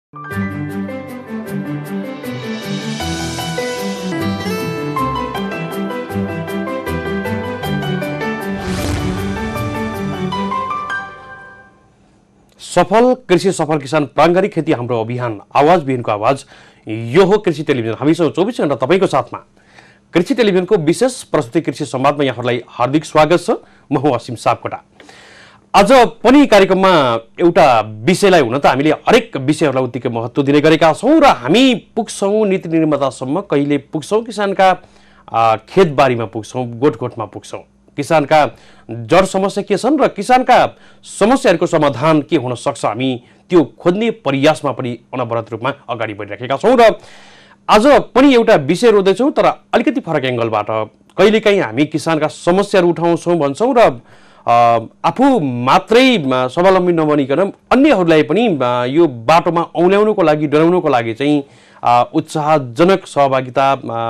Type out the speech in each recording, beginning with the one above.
सफल कृषि सफल किसान प्राङ्गारिक खेती हाम्रो अभियान आवाज बिहानको आवाज यो हो कृषि टेलिभिजन। हामीसँग 24 घण्टा तपाईको साथमा कृषि टेलिभिजनको विशेष प्रस्तुति कृषि संवादमा यहाँहरूलाई हार्दिक स्वागत छ। म हुँ असीम सापकोटा। आज पनि कार्यक्रममा एउटा विषयलाई हुन त हामीले हरेक विषयहरूलाई उत्तिकै महत्त्व दिने गरेका छौँ र हामी पुग्छौँ नीति निर्मातासम्म, कहिले पुग्छौँ किसानका खेतबारीमा पुग्छौँ, गोठगोठमा पुग्छौँ। किसानका जड समस्या के छन् र किसानका समस्याहरूको समाधान के हुन सक्छ, हामी त्यो खोज्ने प्रयासमा पनि अनवरत रूपमा अगाडि बढिरहेका छौँ र आज पनि एउटा विषय रोज्दैछौँ, तर अलिकति फरक एङ्गलबाट। कहिलेकाहीँ हामी किसानका समस्याहरू उठाउँछौँ भन्छौँ र आफू मात्रै स्वावलम्बी नबनिकन अन्यहरूलाई पनि यो बाटोमा औल्याउनुको लागि, डराउनुको लागि चाहिँ उत्साहजनक सहभागिता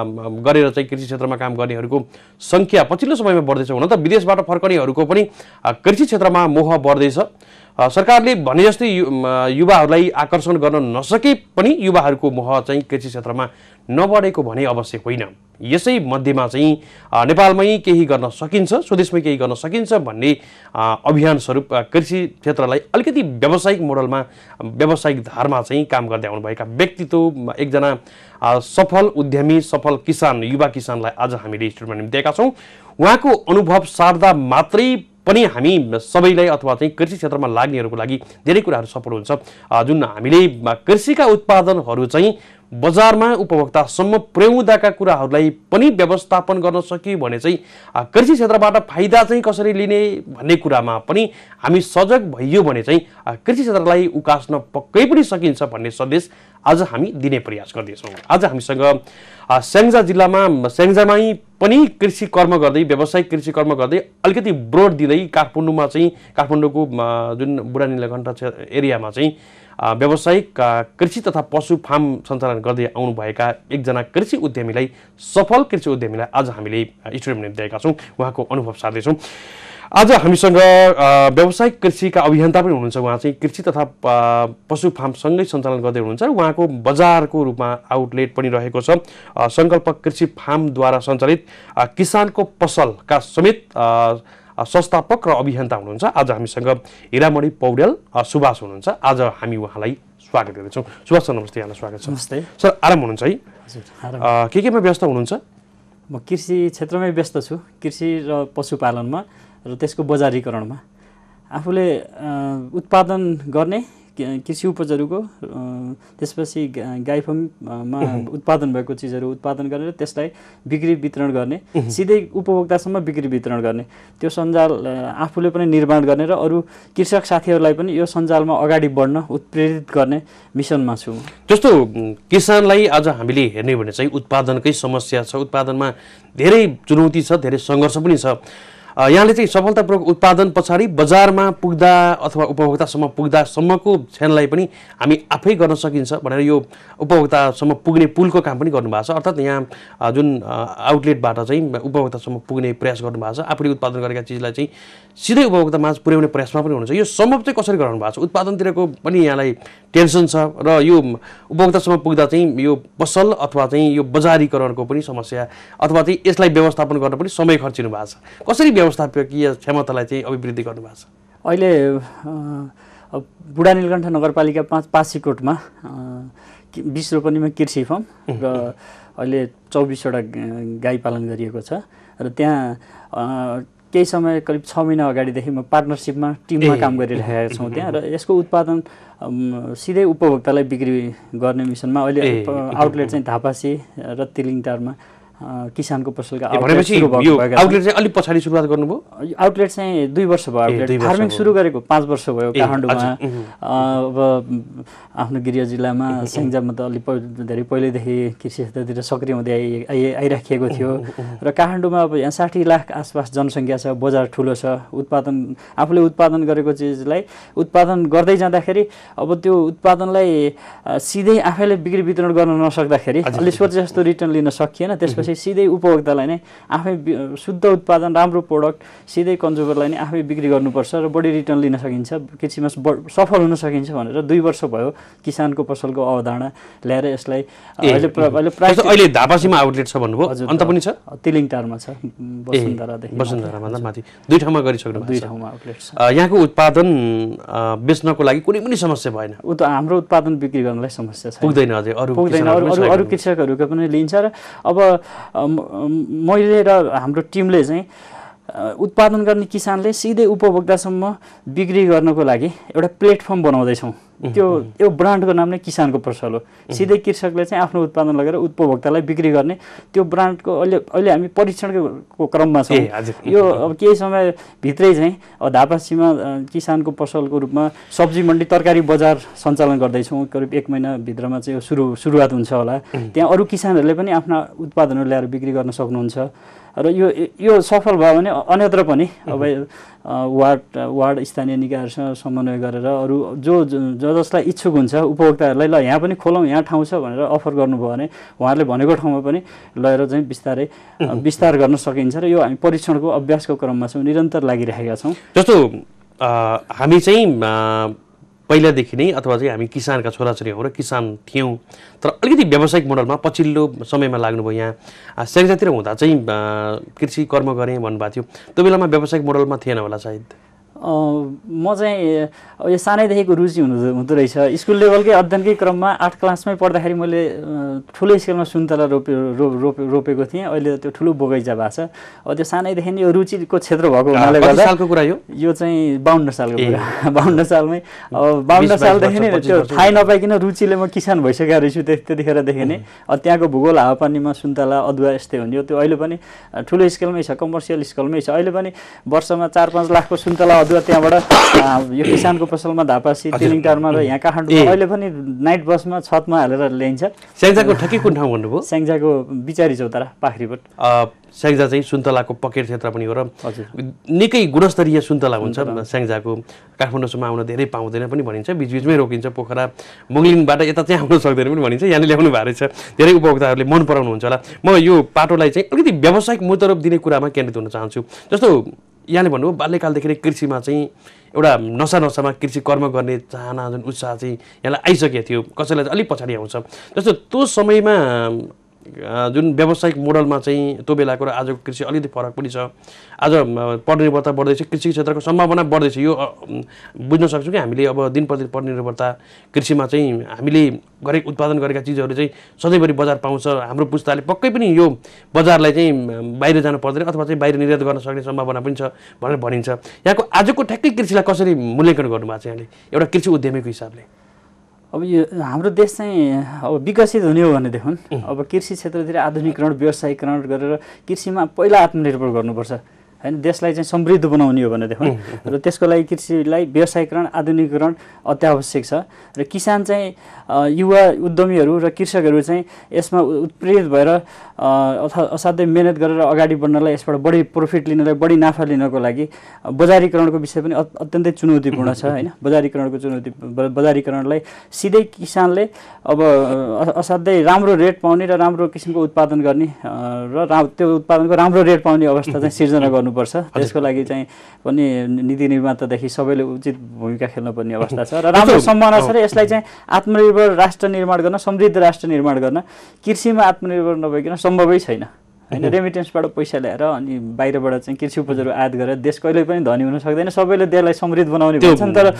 गरेर चाहिँ कृषि क्षेत्रमा काम गर्नेहरूको संख्या पछिल्लो समयमा बढ्दैछ। हुन त विदेशबाट फर्कनेहरूको पनि कृषि क्षेत्रमा मोह बढ्दैछ। सरकारले भने जस्तै युवाहरूलाई आकर्षण गर्न नसके पनि युवाहरूको मोह चाहिँ कृषि क्षेत्रमा नबढेको भने अवश्य होइन। यसै मध्येमा चाहिँ नेपालमै केही गर्न सकिन्छ, स्वदेशमै केही गर्न सकिन्छ भन्ने अभियान स्वरूप कृषि क्षेत्रलाई अलिकति व्यावसायिक मोडलमा, व्यावसायिक धारमा चाहिँ काम गर्दै आउनुभएका व्यक्तित्व एकजना सफल उद्यमी, सफल किसान, युवा किसानलाई आज हामीले स्टुडियोमा निम्त्याएका छौँ। उहाँको अनुभव सार्दा मात्रै पनि हामी सबैलाई अथवा चाहिँ कृषि क्षेत्रमा लाग्नेहरूको लागि धेरै कुराहरू सफल हुन्छ। जुन हामीले कृषिका उत्पादनहरू चाहिँ बजारमा उपभोक्तासम्म पुर्याउँदाका कुराहरूलाई पनि व्यवस्थापन गर्न सकियो भने चाहिँ कृषि क्षेत्रबाट फाइदा चाहिँ कसरी लिने भन्ने कुरामा पनि हामी सजग भइयो भने चाहिँ कृषि क्षेत्रलाई उकास्न पक्कै पनि सकिन्छ भन्ने सन्देश आज हामी दिने प्रयास गर्दैछौँ। आज हामीसँग स्याङ्जा जिल्लामा, स्याङ्जामै पनि कृषि कर्म गर्दै, व्यावसायिक कृषि कर्म गर्दै अलिकति ब्रोड दिँदै काठमाडौँमा चाहिँ, काठमाडौँको जुन बुढा नीलकण्ठ एरियामा चाहिँ व्यावसायिक कृषि तथा पशु फार्म सञ्चालन गर्दै आउनुभएका एकजना कृषि उद्यमीलाई, सफल कृषि उद्यमीलाई आज हामीले स्टुडियोमा निम्त्याएका छौँ। उहाँको अनुभव सार्दैछौँ। आज हामीसँग व्यावसायिक कृषिका अभियन्ता पनि हुनुहुन्छ। उहाँ चाहिँ कृषि तथा पशु फार्म सँगै सञ्चालन गर्दै हुनुहुन्छ र उहाँको बजारको रूपमा आउटलेट पनि रहेको छ। सङ्कल्प कृषि फार्मद्वारा सञ्चालित किसानको पसलका समेत संस्थापक र अभियन्ता हुनुहुन्छ। आज हामीसँग हिरामणि पौडेल सुभाष हुनुहुन्छ। आज हामी उहाँलाई स्वागत गर्दैछौँ। सुभाष सर नमस्ते, यहाँलाई स्वागत छ। नमस्ते सर, आराम हुनुहुन्छ है? हजुर। केमा व्यस्त हुनुहुन्छ? म कृषि क्षेत्रमै व्यस्त छु, कृषि र पशुपालनमा र त्यसको बजारीकरणमा। आफूले उत्पादन गर्ने कृषि उपजहरूको, त्यसपछि गाई फार्ममा उत्पादन भएको चिजहरू उत्पादन गरेर त्यसलाई बिक्री वितरण गर्ने, सिधै उपभोक्तासम्म बिक्री वितरण गर्ने, त्यो सञ्जाल आफूले पनि निर्माण गर्ने र अरू कृषक साथीहरूलाई पनि यो सञ्जालमा अगाडि बढ्न उत्प्रेरित गर्ने मिसनमा छु। जस्तो किसानलाई आज हामीले हेर्ने भने चाहिँ उत्पादनकै समस्या छ, उत्पादनमा धेरै चुनौती छ, धेरै सङ्घर्ष पनि छ। यहाँले चाहिँ सफलतापूर्वक उत्पादन पछाडि बजारमा पुग्दा अथवा उपभोक्तासम्म पुग्दासम्मको क्षणलाई पनि हामी आफै गर्न सकिन्छ भनेर यो उपभोक्तासम्म पुग्ने पुलको काम पनि गर्नुभएको छ। अर्थात् यहाँ जुन आउटलेटबाट चाहिँ उपभोक्तासम्म पुग्ने प्रयास गर्नुभएको छ, आफूले उत्पादन गरेका चिजलाई चाहिँ सिधै उपभोक्तामा पुर्याउने प्रयासमा पनि हुनुहुन्छ। यो सम्भव चाहिँ कसरी गराउनु भएको छ? उत्पादनतिरको पनि यहाँलाई टेन्सन छ र यो उपभोक्तासम्म पुग्दा चाहिँ यो पसल अथवा चाहिँ यो बजारीकरणको पनि समस्या अथवा चाहिँ यसलाई व्यवस्थापन गर्न पनि समय खर्चिनु भएको छ। कसरी व्यवस्थापकीय क्षमतालाई चाहिँ अभिवृद्धि गर्नुभएको छ? अहिले बुढा नीलकण्ठ नगरपालिका 5 पासीकोटमा 20 रोपनीमा कृषि फार्म र अहिले 24वटा गाई पालन गरिएको छ र त्यहाँ केही समय करिब 6 महिना अगाडिदेखि म पार्टनरसिपमा टिममा काम गरिरहेका छौँ त्यहाँ, र यसको उत्पादन सिधै उपभोक्तालाई बिक्री गर्ने मिसनमा अहिले आउटलेट चाहिँ धापासी र तिलिङटारमा किसानको पसलका आउटलेट चाहिँ अलि पछाडि सुरुवात गर्नुभयो? आउटलेट चाहिँ 2 वर्ष भयो। आउटलेट फार्मिङ सुरु गरेको 5 वर्ष भयो काठमाडौँमा। अब आफ्नो गृह जिल्लामा स्याङ्जामा त अलि धेरै पहिल्यैदेखि कृषि क्षेत्रतिर सक्रिय हुँदै आइराखिएको थियो र काठमाडौँमा अब यहाँ 60 लाख आसपास जनसङ्ख्या छ, बजार ठुलो छ। उत्पादन आफूले उत्पादन गरेको चिजलाई उत्पादन गर्दै जाँदाखेरि अब त्यो उत्पादनलाई सिधै आफैले बिक्री वितरण गर्न नसक्दाखेरि अलि सोचे जस्तो रिटर्न लिन सकिएन। त्यसपछि भनेपछि सिधै उपभोक्तालाई नै आफै शुद्ध उत्पादन राम्रो प्रोडक्ट सिधै कन्ज्युमरलाई नै आफै बिक्री गर्नुपर्छ र बढी रिटर्न लिन सकिन्छ, कृषिमा सफल हुन सकिन्छ भनेर 2 वर्ष भयो किसानको पसलको अवधारणा ल्याएर यसलाई अहिले धापासीमा आउटलेट छ भन्नुभयो, अन्त पनि छ? तिलिङटारमा छ, वसुन्धरादेखि वसुन्धरामा माथि 2 ठाउँमा गरिसक्नु भएको छ। 2 ठाउँमा आउटलेट छ। यहाँको उत्पादन बेच्नको लागि कुनै पनि समस्या भएन? हाम्रो उत्पादन बिक्री गर्नलाई समस्या छैन, पुग्दैन अझै अरू कृषकहरूको पनि लिन्छ। र अब मैले र हाम्रो टिमले चाहिँ उत्पादन गर्ने किसानले सिधै उपभोक्तासम्म बिक्री गर्नको लागि एउटा प्लेटफर्म बनाउँदैछौँ। त्यो ब्रान्डको नाम नै किसानको पसल हो। सिधै कृषकले चाहिँ आफ्नो उत्पादन लगेर उपभोक्तालाई बिक्री गर्ने त्यो ब्रान्डको अहिले हामी परीक्षणको क्रममा छौँ। यो अब केही समयभित्रै चाहिँ धापासीमा किसानको पसलको रूपमा सब्जी मन्डी तरकारी बजार सञ्चालन गर्दैछौँ। करिब 1 महिनाभित्रमा चाहिँ यो सुरुवात हुन्छ होला। त्यहाँ अरू किसानहरूले पनि आफ्ना उत्पादनहरू ल्याएर बिक्री गर्न सक्नुहुन्छ। र यो सफल भयो भने अन्यत्र पनि अब वार्ड स्थानीय निकायहरूसँग समन्वय गरेर अरू जसलाई इच्छुक हुन्छ उपभोक्ताहरूलाई ल यहाँ पनि खोलौँ, यहाँ ठाउँ छ भनेर अफर गर्नुभयो भने उहाँहरूले भनेको ठाउँमा पनि लगेर चाहिँ बिस्तारै विस्तार गर्न सकिन्छ। र यो हामी परीक्षणको अभ्यासको क्रममा छौँ, निरन्तर लागिरहेका छौँ। जस्तो हामी चाहिँ पहिलादेखि नै अथवा चाहिँ हामी किसानका छोराछोरी हौँ र किसान थियौँ, तर अलिकति व्यावसायिक मोडलमा पछिल्लो समयमा लाग्नुभयो। यहाँ स्याङ्जातिर हुँदा चाहिँ कृषि कर्म गरेँ भन्नुभएको थियो, त्यो बेलामा व्यावसायिक मोडलमा थिएन होला सायद? म चाहिँ यो सानैदेखिको रुचि हुँदो रहेछ। स्कुल लेभलकै अध्ययनकै क्रममा 8 क्लासमै पढ्दाखेरि मैले ठुलो स्केलमा सुन्तला रोपेको थिएँ। अहिले त्यो ठुलो बगैँचा भएको छ। अब त्यो सानैदेखि यो रुचिको क्षेत्र भएको हुनाले गर्दा सालको कुरा यो चाहिँ 52 सालको कुरा। 52 सालमै 52 सालदेखि नै त्यो थाहै नपाइकन रुचिले म किसान भइसकेको रहेछु त्यतिखेरदेखि नै। त्यहाँको भूगोल हावापानीमा सुन्तला अदुवा यस्तै हुन्थ्यो। त्यो अहिले पनि ठुलो स्केलमै छ, कमर्सियल स्केलमै छ। अहिले पनि वर्षमा 4-5 लाखको सुन्तला त्यहाँबाट यो किसानको पसलमा धापासी तिलिङटारमा र यहाँ काठमाडौँमा अहिले पनि नाइट बसमा छतमा हालेर ल्याइन्छ। स्याङ्जाको ठ्याक्कै कुन ठाउँ भन्नुभयो? स्याङ्जाको बिचारी चौतारा पाखरीपट। स्याङ्जा चाहिँ सुन्तलाको पकेट क्षेत्र पनि हो र निकै गुणस्तरीय सुन्तला हुन्छ स्याङ्जाको। काठमाडौँसम्म आउन धेरै पाउँदैन पनि भनिन्छ, बिचबिचमै रोकिन्छ। पोखरा मुङलिङबाट यता चाहिँ आउन सक्दैन पनि भनिन्छ। यहाँले ल्याउनु भएको रहेछ, धेरै उपभोक्ताहरूले मन पराउनुहुन्छ होला। म यो पाटोलाई चाहिँ अलिकति व्यावसायिक मूर्तरूप दिने कुरामा केन्द्रित हुन चाहन्छु। जस्तो यहाँले भन्नुभयो बाल्यकालदेखि नै कृषिमा चाहिँ एउटा नसामा कृषि कर्म गर्ने चाहना जुन उत्साह चाहिँ यहाँलाई आइसकेको थियो, कसैलाई चाहिँ अलिक पछाडि आउँछ। जस्तो त्यो समयमा जुन व्यावसायिक मोडलमा चाहिँ त्यो बेलाको र आजको कृषि अलिकति फरक पनि छ। आज पढनिर्भरता बढ्दैछ, कृषि क्षेत्रको सम्भावना बढ्दैछ। यो बुझ्न सक्छौँ कि हामीले अब दिन प्रतिदिन पढनिर्भरता कृषिमा चाहिँ हामीले उत्पादन गरेका चिजहरू चाहिँ सधैँभरि बजार पाउँछ। हाम्रो पुस्ताले पक्कै पनि यो बजारलाई चाहिँ बाहिर जानु पर्दैन अथवा चाहिँ बाहिर निर्यात गर्न सक्ने सम्भावना पनि छ भनेर भनिन्छ। यहाँको आजको ठ्याक्कै कृषिलाई कसरी मूल्याङ्कन गर्नुभएको छ यहाँले एउटा कृषि उद्यमीको हिसाबले? अब यो हाम्रो देश चाहिँ अब विकसित हुने हो भनेदेखि अब कृषि क्षेत्रतिर आधुनिकीकरण व्यवसायीकरण गरेर कृषिमा पहिला आत्मनिर्भर गर्नुपर्छ हैन। देशलाई चाहिँ समृद्ध बनाउने हो भनेदेखि र त्यसको लागि कृषिलाई व्यवसायीकरण आधुनिकीकरण अत्यावश्यक छ। र किसान चाहिँ युवा उद्यमीहरू र कृषकहरू चाहिँ यसमा उत्प्रेरित भएर असाध्यै मेहनत गरेर अगाडि बढ्नलाई, यसबाट बढी प्रफिट लिनलाई, बढी नाफा लिनको लागि बजारीकरणको विषय पनि अत्यन्तै चुनौतीपूर्ण छ हैन। बजारीकरणलाई सिधै किसानले अब असाध्यै राम्रो रेट पाउने र राम्रो किसिमको उत्पादन गर्ने र त्यो उत्पादनको राम्रो रेट पाउने अवस्था चाहिँ सिर्जना गर्नुपर्छ। त्यसको लागि चाहिँ पनि नीति निर्मातादेखि सबैले उचित भूमिका खेल्न पर्ने अवस्था छ र राम्रो सम्भावना छ। र यसलाई चाहिँ आत्मनिर्भर राष्ट्र निर्माण गर्न, समृद्ध राष्ट्र निर्माण गर्न कृषिमा आत्मनिर्भर नभइकन सम्भवै छैन हैन। रेमिटेन्सबाट पैसा ल्याएर अनि बाहिरबाट चाहिँ कृषि उपजहरू आयात गरेर देश कहिल्यै पनि धनी हुन सक्दैन। सबैले देशलाई समृद्ध बनाउने भन्छन् तर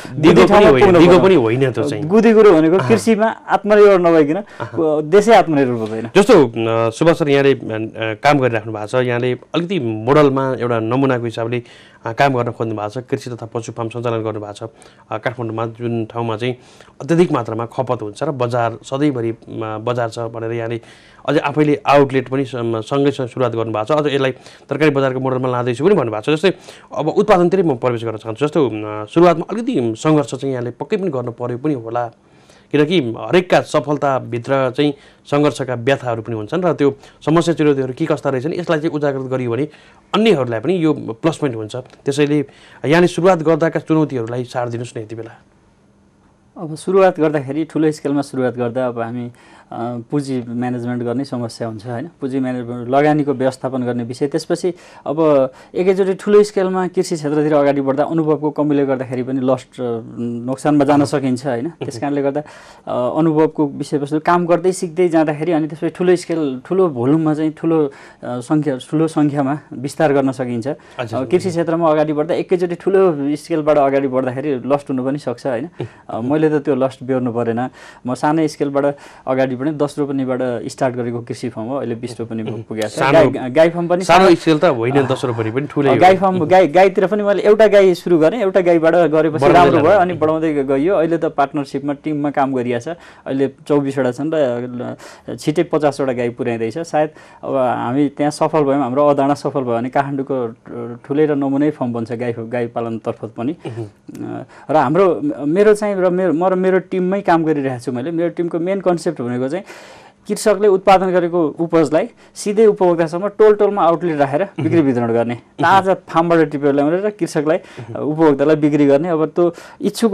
गुदी कुरो भनेको कृषिमा आत्मनिर्भर नभइकन देशै आत्मनिर्भर हुँदैन। जस्तो सुभाष सर यहाँले काम गरिराख्नु भएको छ, यहाँले अलिकति मोडलमा एउटा नमुनाको हिसाबले काम गर्न खोज्नु भएको छ, कृषि तथा पशु फार्म सञ्चालन गर्नुभएको छ काठमाडौँमा, जुन ठाउँमा चाहिँ अत्यधिक मात्रामा खपत हुन्छ र बजार सधैँभरि बजार छ भनेर यहाँले अझै आफैले आउटलेट पनि सँगै सुरुवात गर्नुभएको छ। अझ यसलाई तरकारी बजारको मोडलमा लाँदैछु पनि भन्नुभएको छ। जस्तै अब उत्पादनतिरै म प्रवेश गर्न चाहन्छु। जस्तो सुरुवातमा अलिकति सङ्घर्ष चाहिँ यहाँले पक्कै पनि गर्नु पर्यो पनि होला, किनकि हरेकका सफलताभित्र चाहिँ सङ्घर्षका व्यथाहरू पनि हुन्छन् र त्यो समस्या चुनौतीहरू के कस्ता रहेछन् यसलाई चाहिँ उजागर गरियो भने अन्यहरूलाई पनि यो प्लस पोइन्ट हुन्छ। त्यसैले यहाँले सुरुवात गर्दाका चुनौतीहरूलाई सार दिनुहोस् न यति बेला। अब सुरुवात गर्दाखेरि ठुलो स्केलमा सुरुवात गर्दा अब हामी पुँजी म्यानेजमेन्ट गर्ने समस्या हुन्छ होइन, पुँजी म्यानेजमेन्ट लगानीको व्यवस्थापन गर्ने विषय। त्यसपछि अब एकैचोटि ठुलो स्केलमा कृषि क्षेत्रतिर अगाडि बढ्दा अनुभवको कमीले गर्दाखेरि पनि नोक्सानमा जान सकिन्छ होइन। त्यस कारणले गर्दा अनुभवको विषयवस्तु काम गर्दै सिक्दै जाँदाखेरि अनि त्यसपछि ठुलो भोल्युममा चाहिँ ठुलो सङ्ख्यामा विस्तार गर्न सकिन्छ। कृषि क्षेत्रमा अगाडि बढ्दा एकैचोटि ठुलो स्केलबाट अगाडि बढ्दाखेरि लस्ट हुनु पनि सक्छ होइन। मैले त त्यो लस्ट बेहोर्नु परेन, म सानै स्केलबाट अगाडि पनि 10 रोपनीबाट स्टार्ट गरेको कृषि फर्म हो, अहिले 20 रोपनी पुगेको छ। गाई फर्म पनि सानो स्केल त होइन, 10 रोपनी पनि ठुलै गाई फर्म गाईतिर पनि मैले एउटा गाई सुरु गरेँ, एउटा गाईबाट गरेपछि राम्रो भयो अनि बढाउँदै गयो। अहिले त पार्टनरसिपमा टिममा काम गरिरहेछ, अहिले 24वटा छन् र छिटै 50वटा गाई पुर्याइँदैछ। सायद अब हामी त्यहाँ सफल भयौँ, हाम्रो अवधारणा सफल भयो भने काठमाडौँको ठुलै र नमुनै फर्म बन्छ गाई पालनतर्फ पनि। र मेरो चाहिँ मेरो टिममै काम गरिरहेको छु मैले। मेरो टिमको मेन कन्सेप्ट भनेको चाहिँ कृषकले उत्पादन गरेको उपजलाई सिधै उपभोक्तासम्म टोलमा आउटलेट राखेर बिक्री वितरण गर्ने, ताजा फार्मबाट टिपेर ल्याउने र कृषकलाई उपभोक्तालाई बिक्री गर्ने। अब त्यो इच्छुक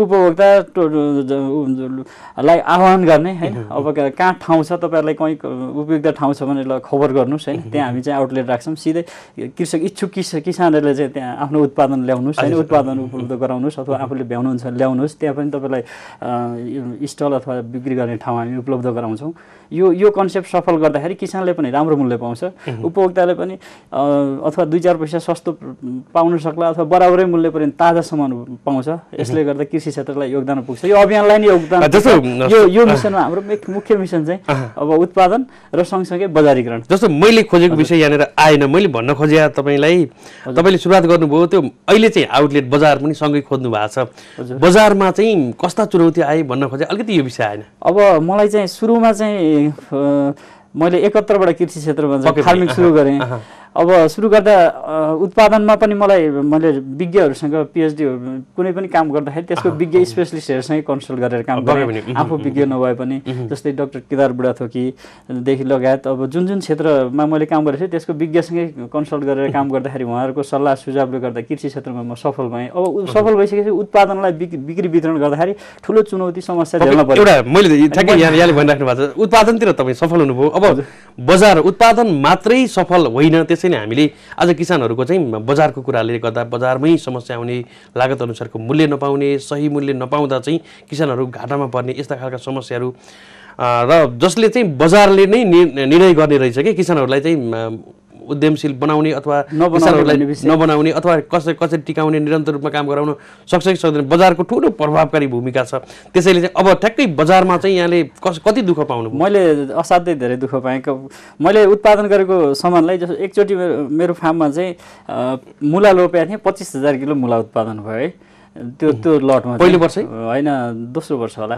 उपभोक्तालाई आह्वान गर्ने होइन। अब कहाँ ठाउँ छ, तपाईँहरूलाई कहीँ उपयुक्त ठाउँ छ भने खबर गर्नुहोस् होइन, त्यहाँ हामी चाहिँ आउटलेट राख्छौँ। सिधै कृषक इच्छुक किसानहरूले चाहिँ त्यहाँ आफ्नो उत्पादन ल्याउनुहोस् होइन, उत्पादन उपलब्ध गराउनुहोस् अथवा आफूले भ्याउनुहुन्छ ल्याउनुहोस्, त्यहाँ पनि तपाईँलाई स्टल अथवा बिक्री गर्ने ठाउँ हामी उपलब्ध गराउँछौँ। यो कन्सेप्ट सफल गर्दाखेरि किसानले पनि राम्रो मूल्य पाउँछ, उपभोक्ताले पनि अथवा 2-4 पैसा सस्तो पाउन सक्ला अथवा बराबरै मूल्य पनि ताजा सामान पाउँछ। यसले गर्दा कृषि क्षेत्रलाई योगदान पुग्छ। यो अभियानलाई नै योगदान यो मिसनमा हाम्रो मुख्य मिसन चाहिँ अब उत्पादन र सँगसँगै बजारीकरण। जस्तो मैले खोजेको विषय यहाँनिर आएन, मैले भन्न खोजे तपाईँले सुरुवात गर्नुभयो त्यो अहिले चाहिँ आउटलेट बजार पनि सँगै खोज्नु भएको छ। बजारमा चाहिँ कस्ता चुनौती आए भन्न खोजे, अलिकति यो विषय आएन। अब मलाई चाहिँ सुरुमा चाहिँ मैले 71बाट कृषि क्षेत्रमा फार्मिङ सुरु गरेँ। अब सुरु गर्दा उत्पादनमा पनि मैले विज्ञहरूसँग पिएचडी कुनै पनि काम गर्दाखेरि त्यसको विज्ञ स्पेसलिस्टहरूसँग कन्सल्ट गरेर काम गरेँ। आफू विज्ञ नभए पनि जस्तै डाक्टर केदार बुढाथोकीदेखि लगायत अब जुन क्षेत्रमा मैले काम गरेको थिएँ त्यसको विज्ञसँगै कन्सल्ट गरेर काम गर्दाखेरि उहाँहरूको सल्लाह सुझावले गर्दा कृषि क्षेत्रमा म सफल भएँ। अब सफल भइसकेपछि उत्पादनलाई बिक्री वितरण गर्दाखेरि ठुलो चुनौती समस्या झेल्न पर्यो। एउटा मैले ठ्याक्कै यहाँले भनिराख्नु भएको छ, उत्पादनतिर तपाईँ सफल हुनुभयो। अब बजार उत्पादन मात्रै सफल होइन, त्यसैले हामीले आज किसानहरूको चाहिँ बजारको कुराले गर्दा बजारमै समस्या आउने, लागत अनुसारको मूल्य नपाउने, सही मूल्य नपाउँदा चाहिँ किसानहरू घाटामा पर्ने, यस्ता खालका समस्याहरू र जसले चाहिँ बजारले नै निर्णय गर्ने रहेछ कि किसानहरूलाई चाहिँ उद्यमशील बनाउने अथवा किसानहरूलाई नबनाउने अथवा कसरी टिकाउने, निरन्तर रूपमा काम गराउन सक्छ कि सक्दैन, बजारको ठुलो प्रभावकारी भूमिका छ। त्यसैले चाहिँ अब ठ्याक्कै बजारमा चाहिँ यहाँले कति दुःख पाउनु? मैले असाध्यै धेरै दुःख पाएँ। मैले उत्पादन गरेको सामानलाई जस्तो एकचोटि मेरो फार्ममा चाहिँ मुला रोपेको थिएँ, 25,000 किलो मुला उत्पादन भयो है। त्यो लटमा पहिलो वर्ष होइन, दोस्रो वर्ष होला,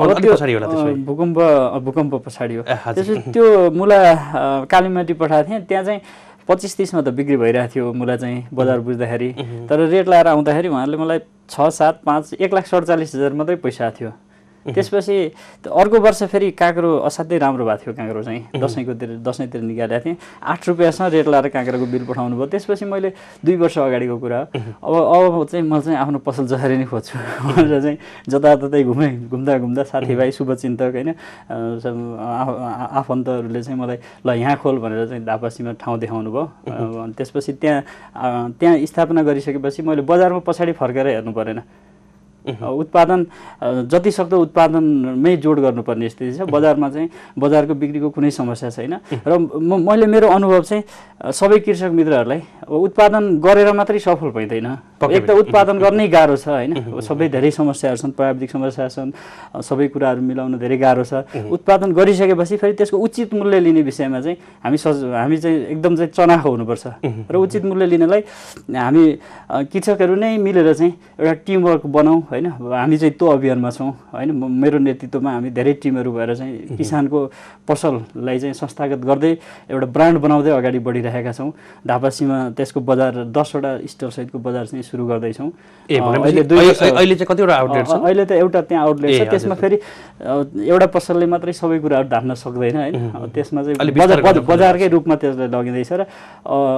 भूकम्प पछाडि हो। त्यसपछि त्यो मुला कालीमाटी पठाएको थिएँ, त्यहाँ चाहिँ 25-30 मा त बिक्री भइरहेको थियो मुला चाहिँ बजार बुझ्दाखेरि। तर रेट लाएर आउँदाखेरि उहाँहरूले मलाई 6, 7, 5, 1,47,000 मात्रै पैसा थियो। त्यसपछि अर्को वर्ष फेरि काँक्रो असाध्यै राम्रो भएको थियो। काँक्रो चाहिँ दसैँतिर निकालेको थिएँ, 8 रुपियाँसँग रेट लाएर काँक्रोको बिल पठाउनु भयो। त्यसपछि मैले 2 वर्ष अगाडिको कुरा अब चाहिँ म चाहिँ आफ्नो पसल जसरी नै खोज्छु भनेर चाहिँ जताततै घुम्दा साथीभाइ शुभचिन्तक होइन आफन्तहरूले चाहिँ मलाई ल यहाँ खोल भनेर चाहिँ धापासीमा ठाउँ देखाउनु भयो। त्यसपछि त्यहाँ स्थापना गरिसकेपछि मैले बजारमा पछाडि फर्केर हेर्नु परेन। उत्पादन जति सक्दो उत्पादनमै जोड गर्नुपर्ने स्थिति छ। बजारमा चाहिँ बजारको बिक्रीको कुनै समस्या छैन। र मैले मेरो अनुभव चाहिँ सबै कृषक मित्रहरूलाई उत्पादन गरेर मात्रै सफल भइँदैन। एक त उत्पादन गर्नै गाह्रो छ होइन, सबै धेरै समस्याहरू छन्, प्राविधिक समस्या छन्, सबै कुराहरू मिलाउन धेरै गाह्रो छ। उत्पादन गरिसकेपछि फेरि त्यसको उचित मूल्य लिने विषयमा चाहिँ हामी चाहिँ एकदम चाहिँ चनाखो हुनुपर्छ। र उचित मूल्य लिनलाई हामी कृषकहरू नै मिलेर चाहिँ एउटा टिमवर्क बनाऊँ होइन। हामी चाहिँ त्यो अभियानमा छौँ होइन। मेरो नेतृत्वमा हामी धेरै टिमहरू भएर चाहिँ किसानको पसललाई चाहिँ संस्थागत गर्दै एउटा ब्रान्ड बनाउँदै अगाडि बढिरहेका छौँ। धापासीमा त्यसको बजार 10वटा स्टलसहितको बजार चाहिँ सुरु गर्दैछौँ। अहिले चाहिँ कतिवटा आउटलेट छ? अहिले त एउटा त्यहाँ आउटलेट छ। त्यसमा फेरि एउटा पसलले मात्रै सबै कुराहरू धान्न सक्दैन होइन। त्यसमा चाहिँ बजारकै रूपमा त्यसलाई लगिँदैछ र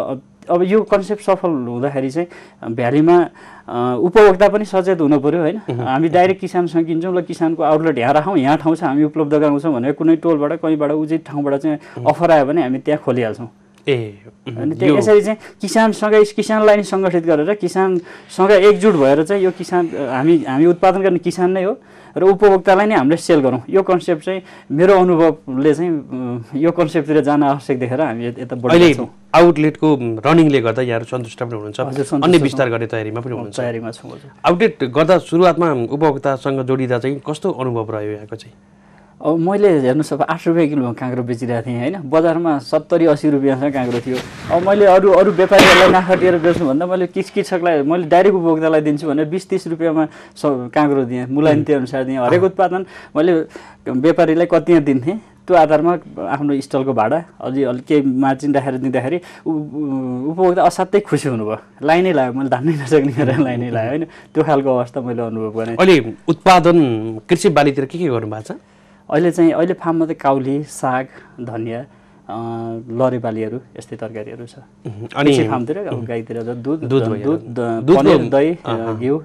अब यो कन्सेप्ट सफल हुँदाखेरि चाहिँ भ्यालीमा उपभोक्ता पनि सचेत हुनु पर्यो होइन। हामी डाइरेक्ट किसानसँग किन्छौँ, ल किसानको आउटलेट यहाँ राखौँ, यहाँ ठाउँ छ हामी उपलब्ध गराउँछौँ भनेर कुनै टोलबाट कहीँबाट उचित ठाउँबाट चाहिँ अफर आयो भने हामी त्यहाँ खोलिहाल्छौँ। अनि त्यो यसरी चाहिँ किसानलाई नै सङ्गठित गरेर किसानसँग एकजुट भएर चाहिँ यो हामी उत्पादन गर्ने किसान नै हो र उपभोक्तालाई नै हामीले सेल गरौँ। यो कन्सेप्ट चाहिँ मेरो अनुभवले चाहिँ यो कन्सेप्टतिर जान आवश्यक देखेर हामी यता बढिरहेछौँ। आउटलेटको रनिङले गर्दा यहाँहरू सन्तुष्ट पनि हुनुहुन्छ, अन्य विस्तार गर्ने तयारीमा पनि हुनुहुन्छ? तयारीमा छौँ। आउटलेट गर्दा सुरुवातमा उपभोक्तासँग जोडिँदा चाहिँ कस्तो अनुभव रह्यो यहाँको चाहिँ? अब मैले हेर्नुहोस् अब 8 रुपियाँ किलोमा काँक्रो बेचिरहेको थिएँ होइन, बजारमा 70-80 रुपियाँसँग काँक्रो थियो। अब मैले अरू व्यापारीहरूलाई नाफा दिएर बेच्नुभन्दा मैले कृषकलाई मैले डाइरेक्ट उपभोक्तालाई दिन्छु भनेर 20-30 रुपियाँमा काँक्रो दिएँ, मुलायन्ती अनुसार दिएँ। हरेक उत्पादन मैले व्यापारीलाई कति दिन्थेँ त्यो आधारमा आफ्नो स्टलको भाडा अलिक केही मार्जिन राखेर दिँदाखेरि उपभोक्ता असाध्यै खुसी हुनुभयो। लाइनै लाग्यो, मैले धान्नै नसक्ने गरेर लाइनै लाग्यो होइन, त्यो खालको अवस्था मैले अनुभव गरेँ। अहिले उत्पादन कृषि बालीतिर के गर्नुभएको छ? अहिले फार्ममा चाहिँ काउली, साग, धनिया, लरेबालीहरू यस्तै तरकारीहरू छ। अनि फार्मतिर अब गाईतिर दुध, पनिर, दही, घिउ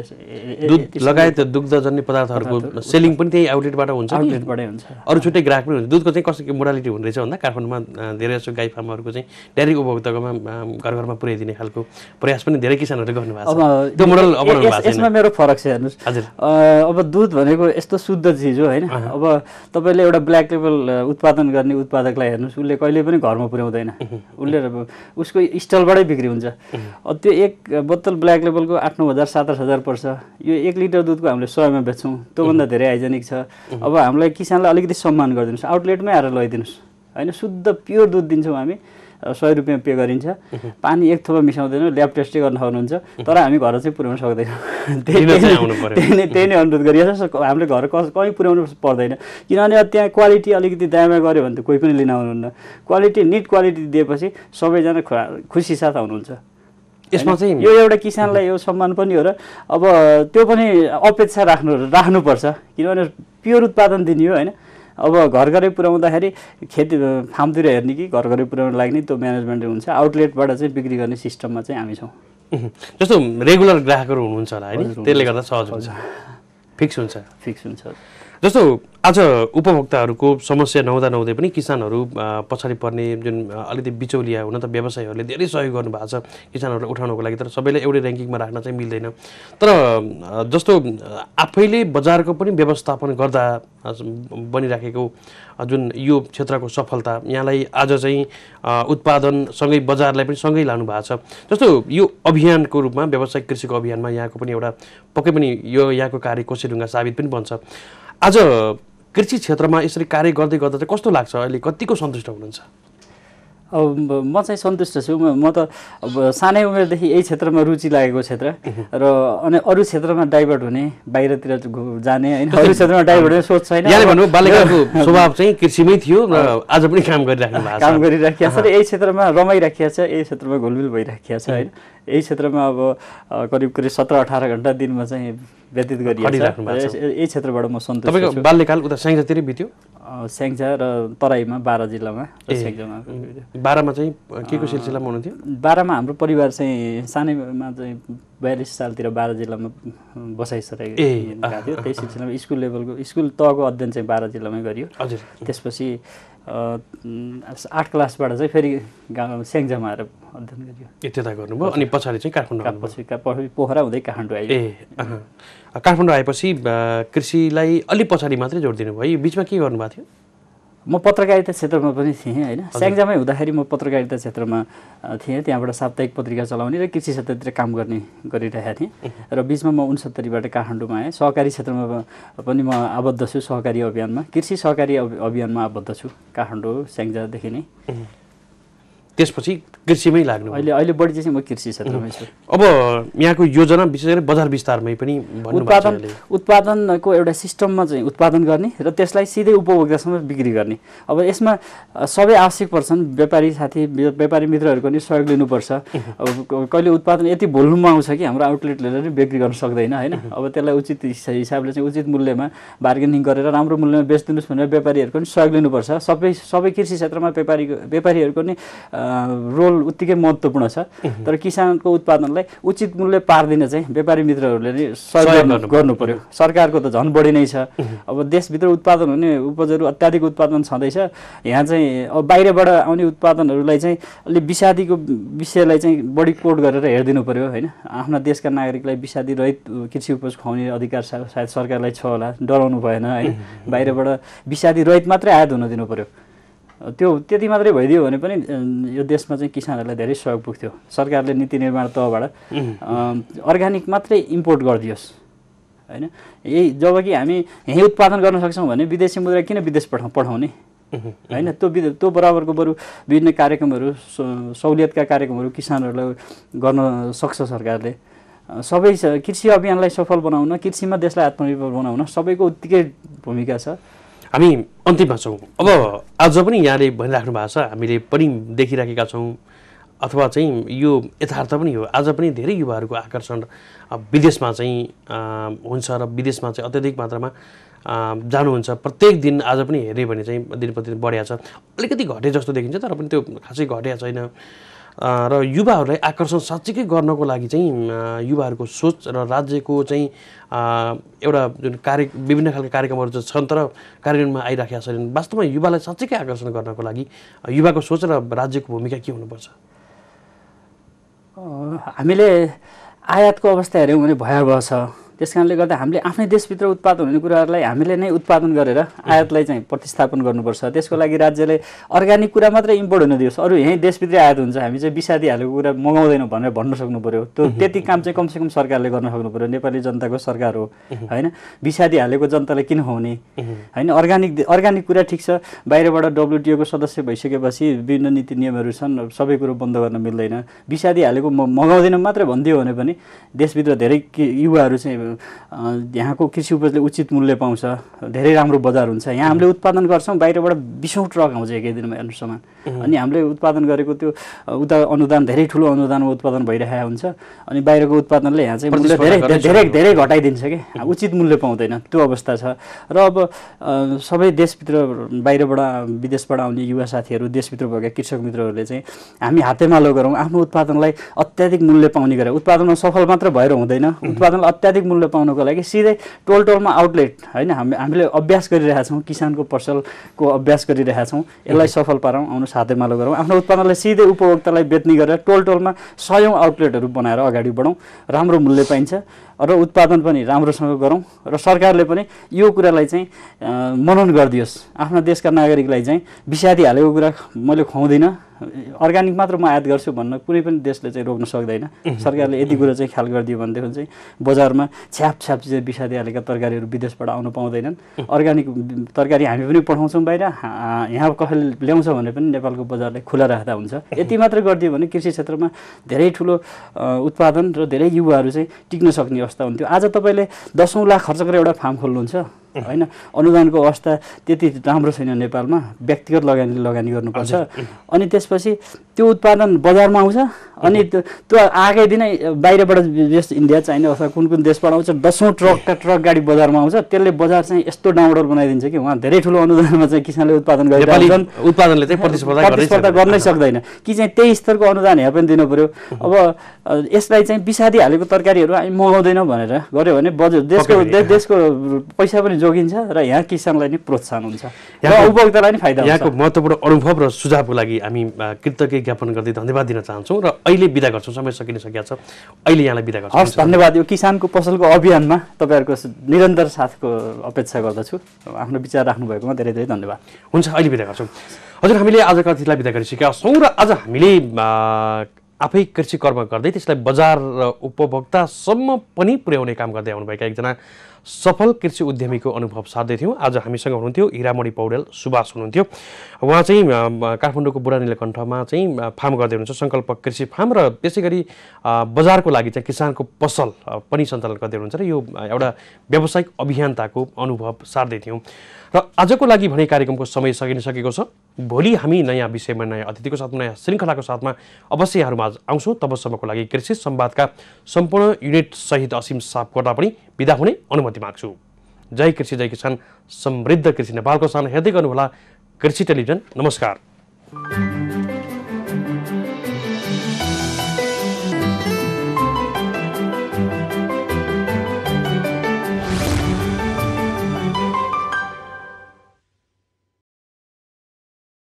लगायत दुग्धजन्य पदार्थहरूको सेलिङ पनि त्यही आउटलेटबाट हुन्छ? आउटलेटबाटै हुन्छ। अरू छुट्टै ग्राहक पनि हुन्छ? दुधको चाहिँ कस्तो मोडालिटी हुने रहेछ भन्दा काठमाडौँमा धेरै जसो गाई फार्महरूको चाहिँ डाइरेक्ट उपभोक्ताकोमा घरमा पुर्याइदिने खालको प्रयास पनि धेरै किसानहरूले गर्नुभएको छ। त्यो मोडल अपनाउनु भएको छ? यसमा मेरो फरक छ हेर्नुहोस्। अब दुध भनेको यस्तो शुद्ध चिज हो होइन। अब तपाईँले एउटा ब्ल्याक लेबल उत्पादन गर्ने उत्पादकलाई हेर्नुहोस्, उसले कहिले पनि घरमा पुर्याउँदैन, उसले उसको स्टलबाटै बिक्री हुन्छ। त्यो एक बोतल ब्ल्याक लेबलको 8-9 हजार 7-8 हजार पर्छ। यो 1 लिटर दुधको हामीले 100मा बेच्छौँ, त्योभन्दा धेरै हाइजेनिक छ। अब हामीलाई किसानलाई अलिकति सम्मान गरिदिनुहोस्, आउटलेटमै आएर लैदिनुहोस् होइन। शुद्ध प्योर दुध दिन्छौँ हामी, 100 रुपियाँ पे गरिन्छ। पानी एक थोपा मिसाउँदैनौँ, ल्याब टेस्टै गर्न सक्नुहुन्छ, तर हामी घर चाहिँ पुर्याउन सक्दैनौँ। त्यही नै अनुरोध गरिएको छ। हामीले घर कहीँ पुर्याउनु पर्दैन, किनभने त्यहाँ क्वालिटी अलिकति दायाँमा गऱ्यो भने त कोही पनि लिन आउनुहुन्न। क्वालिटी निट क्वालिटी दिएपछि सबैजना खुसी साथ आउनुहुन्छ। यसमा चाहिँ यो एउटा किसानलाई यो सम्मान पनि हो र अब त्यो पनि अपेक्षा राख्नुपर्छ, किनभने प्योर उत्पादन दिने हो होइन। अब घर घरै पुर्याउँदाखेरि खेती फार्मतिर हेर्ने कि घर घरै पुर्याउन लाग्ने त्यो म्यानेजमेन्ट हुन्छ। आउटलेटबाट चाहिँ बिक्री गर्ने सिस्टममा चाहिँ हामी छौँ। जस्तो रेगुलर ग्राहकहरू हुनुहुन्छ होला होइन, त्यसले गर्दा सहज हुन्छ, फिक्स हुन्छ। जस्तो आज उपभोक्ताहरूको समस्या नहुँदै पनि किसानहरू पछाडि पर्ने जुन अलिकति बिचौलिया हुन त व्यवसायीहरूले धेरै सहयोग गर्नुभएको छ किसानहरूलाई उठाउनको लागि, तर सबैलाई एउटै र्याङ्किङमा राख्न चाहिँ मिल्दैन। तर जस्तो आफैले बजारको पनि व्यवस्थापन गर्दा बनिराखेको जुन यो क्षेत्रको सफलता यहाँलाई आज चाहिँ उत्पादनसँगै बजारलाई पनि सँगै लानु भएको छ। जस्तो यो अभियानको रूपमा व्यावसायिक कृषिको अभियानमा यहाँको पनि एउटा पक्कै पनि यो यहाँको कार्य कोसेढुङ्गा साबित पनि बन्छ। आज कृषि क्षेत्रमा यसरी कार्य गर्दै गर्दा चाहिँ कस्तो लाग्छ? अहिले कतिको सन्तुष्ट हुनुहुन्छ? अब म चाहिँ सन्तुष्ट छु। म त अब सानै उमेरदेखि यही क्षेत्रमा रुचि लागेको क्षेत्र र अनि अरू क्षेत्रमा डाइभर्ट हुने, बाहिरतिर जाने होइन, अरू क्षेत्रमा डाइभर्ट हुने सोच छैन। यहाँले भन्नु बाल्यकालको स्वभाव चाहिँ कृषिमै थियो र आज पनि काम गरिराखेको छ र यही क्षेत्रमा रमाइराखेको छ, यही क्षेत्रमा घुलमिल भइराखेको छ होइन। यही क्षेत्रमा अब करिब 17-18 घण्टा दिनमा चाहिँ व्यतीत गरिरहेको छ। यही क्षेत्रबाट म सन्तुष्ट छु। तपाईको बाल्यकाल उता स्याङ्जातिरै बित्यो? स्याङ्जा र तराईमा, बारा जिल्लामा। स्याङ्जामा 12मा चाहिँ के को सिलसिलामा हुनुहुन्थ्यो? 12मा हाम्रो परिवार चाहिँ सानैमा चाहिँ 42 सालतिर बारा जिल्लामा बसाइसकेको थियो। त्यही सिलसिलामा स्कुल लेभलको स्कुल तहको अध्ययन चाहिँ बारा जिल्लामै गरियो। त्यसपछि 8 क्लासबाट चाहिँ फेरि गाउँ स्याङ्जामा आएर अध्ययन गरियो। त्यता गर्नुभयो अनि पछाडि चाहिँ काठमाडौँ पोखरा हुँदै काठमाडौँ आयो। काठमाडौँ आएपछि कृषिलाई अलि पछाडि मात्रै जोड दिनुभयो, यो बिचमा के गर्नुभएको थियो? म पत्रकारिता क्षेत्रमा पनि थिएँ होइन। स्याङ्जामै हुँदाखेरि म पत्रकारिता क्षेत्रमा थिएँ, त्यहाँबाट साप्ताहिक पत्रिका चलाउने र कृषि क्षेत्रतिर काम गरिरहेको थिएँ। र बिचमा म 69बाट काठमाडौँमा आएँ। सहकारी क्षेत्रमा पनि म आबद्ध छु, सहकारी अभियानमा, कृषि सहकारी अभियानमा आबद्ध छु काठमाडौँ स्याङ्जादेखि नै। त्यसपछि कृषिमै लाग्नु? अहिले बढी चाहिँ म कृषि क्षेत्रमै छु। अब यहाँको योजना विशेष गरी बजार विस्तारमै पनि उत्पादनको एउटा सिस्टममा चाहिँ उत्पादन गर्ने र त्यसलाई सिधै उपभोक्तासम्म बिक्री गर्ने। अब यसमा सबै आवश्यक पर्छन्, व्यापारी साथी व्यापारी मित्रहरूको पनि सहयोग लिनुपर्छ। अब कहिले उत्पादन यति भोल्युममा आउँछ कि हाम्रो आउटलेट लिएर बिक्री गर्न सक्दैन होइन। अब त्यसलाई उचित हिसाबले चाहिँ उचित मूल्यमा बार्गेनिङ गरेर राम्रो मूल्यमा बेचिदिनुहोस् भनेर व्यापारीहरूको पनि सहयोग लिनुपर्छ। सबै कृषि क्षेत्रमा व्यापारीहरूको नि रोल उत्तिकै महत्त्वपूर्ण छ। तर किसानको उत्पादनलाई उचित मूल्य पार्दिन चाहिँ व्यापारी मित्रहरूले नै सहयोग गर्नु पर्यो। सरकारको त झन् बढी नै छ। अब देशभित्र उत्पादन हुने उपजहरू अत्याधिक उत्पादन छँदैछ। यहाँ चाहिँ अब बाहिरबाट आउने उत्पादनहरूलाई चाहिँ अलि विषादीको विषयलाई चाहिँ बढी कोड गरेर हेरिदिनु पर्यो होइन। आफ्ना देशका नागरिकलाई विषादी रहित कृषि उपज खुवाउने अधिकार सायद सरकारलाई छ होला, डराउनु भएन होइन। बाहिरबाट विषादी रहित मात्रै आयात हुन दिनु पर्यो। त्यो त्यति मात्रै भइदियो भने पनि यो देशमा चाहिँ किसानहरूलाई धेरै सहयोग पुग्थ्यो। सरकारले नीति निर्माण तहबाट अर्ग्यानिक मात्रै इम्पोर्ट गरिदियोस् होइन। यही जबकि हामी यहीँ उत्पादन गर्न सक्छौँ भने विदेशी मुद्रा किन विदेश पठाउने होइन। त्यो बराबरको बरु विभिन्न कार्यक्रमहरू सहुलियतका कार्यक्रमहरू किसानहरूलाई गर्न सक्छ सरकारले। सबै कृषि अभियानलाई सफल बनाउन, कृषिमा देशलाई आत्मनिर्भर बनाउन सबैको उत्तिकै भूमिका छ। हामी अन्तिममा छौँ। अब आज पनि यहाँले भनिराख्नु भएको छ, हामीले पनि देखिराखेका छौँ अथवा चाहिँ यो यथार्थ पनि हो। आज पनि धेरै युवाहरूको आकर्षण विदेशमा चाहिँ हुन्छ र विदेशमा चाहिँ अत्याधिक मात्रामा जानुहुन्छ। प्रत्येक दिन आज पनि हेऱ्यो भने चाहिँ दिन प्रतिदिन बढिया छ। अलिकति घटे जस्तो देखिन्छ तर पनि त्यो खासै घटेको छैन। र युवाहरूलाई आकर्षण साँच्चीकै गर्नको लागि चाहिँ युवाहरूको सोच र राज्यको चाहिँ एउटा जुन विभिन्न खालका कार्यक्रमहरू चाहिँ छन् तर कार्यान्वयनमा आइराखेका छैनन्। वास्तवमा युवालाई साँच्चीकै आकर्षण गर्नको लागि युवाको सोच र राज्यको भूमिका के हुनुपर्छ? हामीले आयातको अवस्था हेऱ्यौँ भने भयावह छ। त्यस कारणले गर्दा हामीले आफ्नै देशभित्र उत्पादन हुने कुराहरूलाई हामीले नै उत्पादन गरेर आयातलाई चाहिँ प्रतिस्थापन गर्नुपर्छ। त्यसको लागि राज्यले अर्ग्यानिक कुरा मात्रै इम्पोर्ट हुन दियोस्, अरू यहीँ देशभित्रै आयात हुन्छ, हामी चाहिँ विषादी हालेको कुरा मगाउँदैनौँ भनेर भन्न सक्नु पर्यो। त्यो त्यति काम चाहिँ कमसेकम सरकारले गर्न सक्नु पर्यो। नेपाली जनताको सरकार हो होइन। विषादी हालेको जनतालाई किन खुवाउने होइन। अर्ग्यानिक कुरा ठिक छ, बाहिरबाट WTO को सदस्य भइसकेपछि विभिन्न नीति नियमहरू छन्, सबै कुरो बन्द गर्न मिल्दैन। विषादी हालेको मगाउँदैनौँ मात्रै भनिदियो भने पनि देशभित्र धेरै युवाहरू चाहिँ यहाँको कृषि उपजले उचित मूल्य पाउँछ, धेरै राम्रो बजार हुन्छ। यहाँ हामीले उत्पादन गर्छौँ, बाहिरबाट 20औं ट्रक आउँछ एकै दिनमा हेर्नु सामान। अनि हामीले उत्पादन गरेको त्यो उता अनुदान धेरै ठुलो अनुदानमा उत्पादन भइरहेको हुन्छ। अनि बाहिरको उत्पादनले यहाँ चाहिँ मूल्य धेरै घटाइदिन्छ कि उचित मूल्य पाउँदैन, त्यो अवस्था छ। र अब सबै देशभित्र बाहिरबाट विदेशबाट आउने युवा साथीहरू, देशभित्र भएका कृषक मित्रहरूले चाहिँ हामी हातेमालो गरौँ, आफ्नो उत्पादनलाई अत्याधिक मूल्य पाउने गरेर उत्पादनमा सफल मात्र भएर हुँदैन। उत्पादनलाई अत्याधिक मूल्य पाउनको लागि सिधै टोलमा आउटलेट होइन हामीले अभ्यास गरिरहेका छौँ, किसानको पसलको अभ्यास गरिरहेका छौँ। यसलाई सफल पारौँ, आउनु हातेमालो गरौँ, आफ्नो उत्पादनलाई सिधै उपभोक्तालाई बेच्ने गरेर टोलमा 100औं आउटलेटहरू बनाएर अगाडि बढौँ। राम्रो मूल्य पाइन्छ र उत्पादन पनि राम्रोसँग गरौँ र सरकारले पनि यो कुरालाई चाहिँ मनन गरिदियोस्। आफ्ना देशका नागरिकलाई चाहिँ विषादी हालेको कुरा मैले खुवाउँदिनँ, अर्ग्यानिक मात्र म आयात गर्छु भन्न कुनै पनि देशले चाहिँ रोक्न सक्दैन। सरकारले यति कुरा चाहिँ ख्याल गरिदियो भनेदेखि चाहिँ बजारमा छ्याप चाहिँ विषादी हालेका तरकारीहरू विदेशबाट आउनु पाउँदैनन्। अर्ग्यानिक तरकारी हामी पनि पठाउँछौँ बाहिर, यहाँ कसैले ल्याउँछ भने पनि नेपालको बजारलाई खुला राख्दा हुन्छ। यति मात्र गरिदियो भने कृषि क्षेत्रमा धेरै ठुलो उत्पादन र धेरै युवाहरू चाहिँ टिक्न सक्ने अवस्था हुन्थ्यो। आज तपाईँले 10औं लाख खर्च गरेर एउटा फार्म खोल्नुहुन्छ होइन। अनुदानको अवस्था त्यति राम्रो छैन नेपालमा, व्यक्तिगत लगानी गर्नुपर्छ। अनि त्यसपछि त्यो उत्पादन बजारमा आउँछ अनि त्यो आएकै दिनै बाहिरबाट इन्डिया चाइना अथवा कुन देशबाट आउँछ, 10औं ट्रक गाडी बजारमा आउँछ। त्यसले बजार चाहिँ यस्तो डाउनलोड बनाइदिन्छ कि उहाँ धेरै ठुलो अनुदानमा चाहिँ किसानले उत्पादन गरिरहेछन्, उत्पादनले चाहिँ प्रतिस्पर्धा गर्नै सक्दैन कि चाहिँ त्यही स्तरको अनुदान यहाँ पनि दिनु पर्यो। अब यसलाई चाहिँ विषादी हालेको तरकारीहरू हामी मगाउँदैनौँ भनेर गऱ्यो भने देशको पैसा पनि जोगिन्छ र यहाँ किसानलाई नि प्रोत्साहन हुन्छ र उपभोक्तालाई नि फाइदा हुन्छ। यहाँको महत्त्वपूर्ण अनुभव र सुझावको लागि हामी कृतज्ञ ज्ञापन गर्दै धन्यवाद दिन चाहन्छौँ र अहिले बिदा गर्छौँ, समय सकिसकेको छ, अहिले यहाँलाई बिदा गर्छौँ। हस्, धन्यवाद। यो किसानको पसलको अभियानमा तपाईँहरूको निरन्तर साथको अपेक्षा गर्दछु। आफ्नो विचार राख्नुभएकोमा धेरै धेरै धन्यवाद। हुन्छ, अहिले बिदा गर्छौँ। हजुर, हामीले आजका अतिथिलाई बिदा गरिसकेका छौँ र आज हामीले आफै कृषि कर्म गर्दै त्यसलाई बजार र उपभोक्तासम्म पनि पुर्याउने काम गर्दै आउनुभएका एकजना सफल कृषि उद्यमीको अनुभव सार्दै थियौँ। आज हामीसँग हुनुहुन्थ्यो हिरामणि पौडेल सुभाष हुनुहुन्थ्यो। उहाँ चाहिँ काठमाडौँको बुढा नीलकण्ठमा चाहिँ फार्म गर्दै हुनुहुन्छ, सङ्कल्प कृषि फार्म, र त्यसै गरी बजारको लागि चाहिँ किसानको पसल पनि सञ्चालन गर्दै हुनुहुन्छ र यो एउटा व्यावसायिक अभियन्ताको अनुभव सार्दै थियौँ। र आजको लागि भने कार्यक्रमको समय सकिसकेको छ। भोलि हामी नयाँ विषयमा, नयाँ अतिथिको साथमा, नयाँ श्रृङ्खलाको साथमा अवश्य यहाँहरूमा आउँछौँ। तबसम्मको लागि कृषि संवादका सम्पूर्ण युनिट सहित असीम सापकोटा पनि बिदा हुने अनुमति माग्छु। जय कृषि, जय किसान, समृद्ध कृषि नेपालको सान हेर्दै गर्नुहोला कृषि टेलिभिजन। नमस्कार।